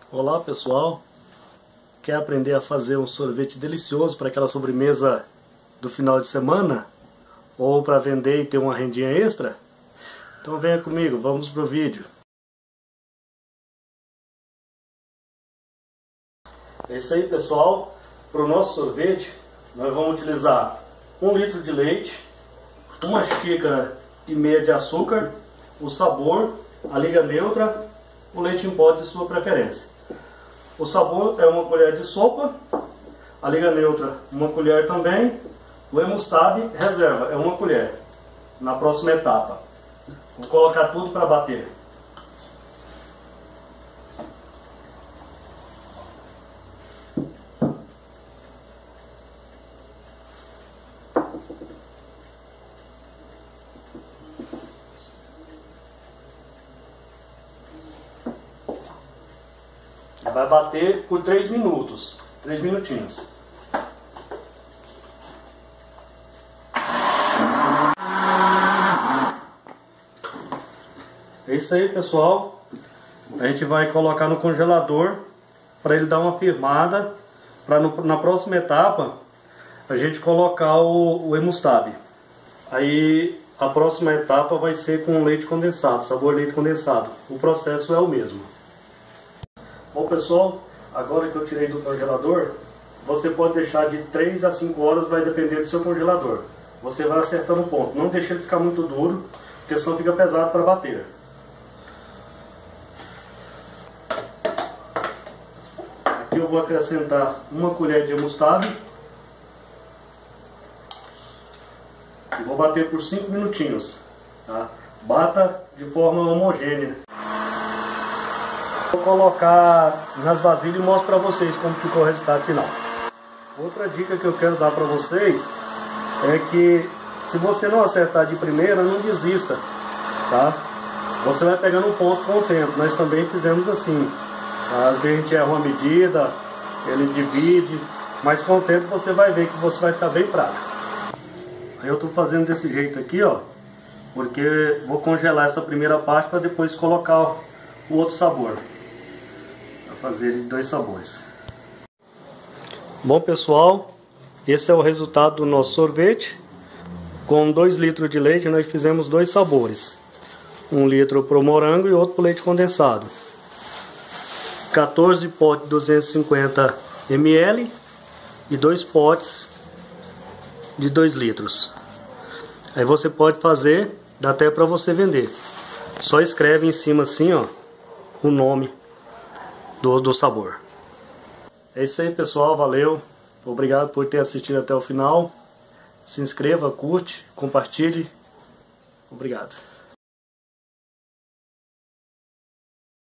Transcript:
Olá pessoal, quer aprender a fazer um sorvete delicioso para aquela sobremesa do final de semana? Ou para vender e ter uma rendinha extra? Então venha comigo, vamos pro vídeo. É isso aí pessoal, para o nosso sorvete nós vamos utilizar 1 litro de leite, 1 xícara e meia de açúcar, o sabor, a liga neutra, o leite em pó de sua preferência. O sabor é 1 colher de sopa, a liga neutra 1 colher também, o Emustabe reserva é 1 colher. Na próxima etapa, vou colocar tudo para bater. Vai bater por 3 minutos, 3 minutinhos. É isso aí pessoal, a gente vai colocar no congelador para ele dar uma firmada, para na próxima etapa a gente colocar o Emustabe. Aí a próxima etapa vai ser com leite condensado, sabor leite condensado. O processo é o mesmo. Bom pessoal, agora que eu tirei do congelador, você pode deixar de 3 a 5 horas, vai depender do seu congelador. Você vai acertando o ponto, não deixe ele ficar muito duro, porque senão fica pesado para bater. Aqui eu vou acrescentar 1 colher de Emustabe e vou bater por 5 minutinhos. Tá? Bata de forma homogênea. Vou colocar nas vasilhas e mostro para vocês como ficou o resultado final. Outra dica que eu quero dar para vocês é que se você não acertar de primeira, não desista, tá? Você vai pegando um ponto com o tempo. Nós também fizemos assim. Às vezes a gente erra uma medida, ele divide, mas com o tempo você vai ver que você vai ficar bem prático. Aí eu estou fazendo desse jeito aqui, ó, porque vou congelar essa primeira parte para depois colocar o outro sabor. Fazer 2 sabores. Bom pessoal, esse é o resultado do nosso sorvete. Com 2 litros de leite nós fizemos 2 sabores. 1 litro para o morango e outro para o leite condensado. 14 potes de 250 ml e 2 potes de 2 litros. Aí você pode fazer, dá até para você vender. Só escreve em cima assim, ó, o nome do sabor. É isso aí pessoal, valeu, obrigado por ter assistido até o final. Se inscreva, curte, compartilhe, obrigado.